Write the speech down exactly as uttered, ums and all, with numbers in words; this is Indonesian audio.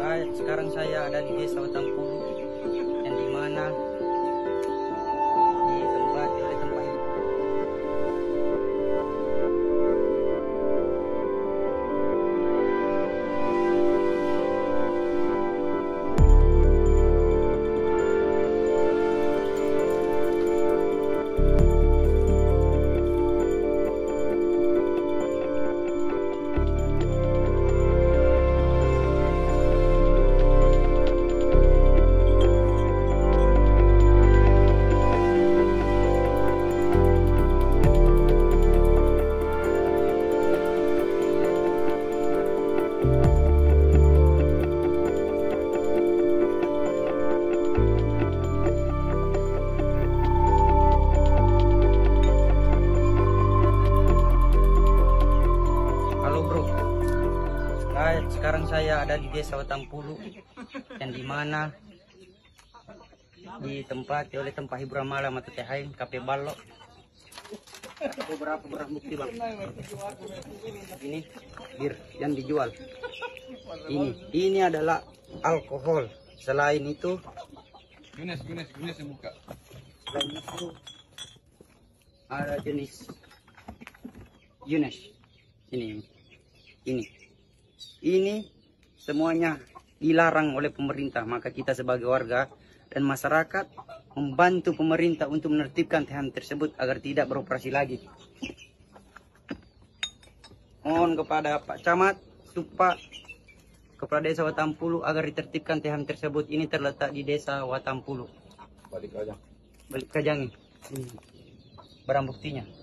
Saya, sekarang saya ada di Desa Watampulu, yang dimana ditempati oleh tempat ini. Sekarang saya ada di Desa Watampulu, yang dimana ditempati oleh tempat hiburan malam atau T H M, Kafe Balok. Beberapa barang bukti bang. Ini bir yang dijual. Ini, ini adalah alkohol. Selain itu, Yunes, Yunes, Yunes yang buka. selain itu ada jenis Yunes. Ini, ini. Ini semuanya dilarang oleh pemerintah, maka kita sebagai warga dan masyarakat membantu pemerintah untuk menertibkan T H M tersebut agar tidak beroperasi lagi. Mohon kepada Pak Camat, Supak, kepada Desa Watampulu agar ditertibkan T H M tersebut. Ini terletak di Desa Watampulu. Balik aja. Balik Kajang. Ini barang buktinya.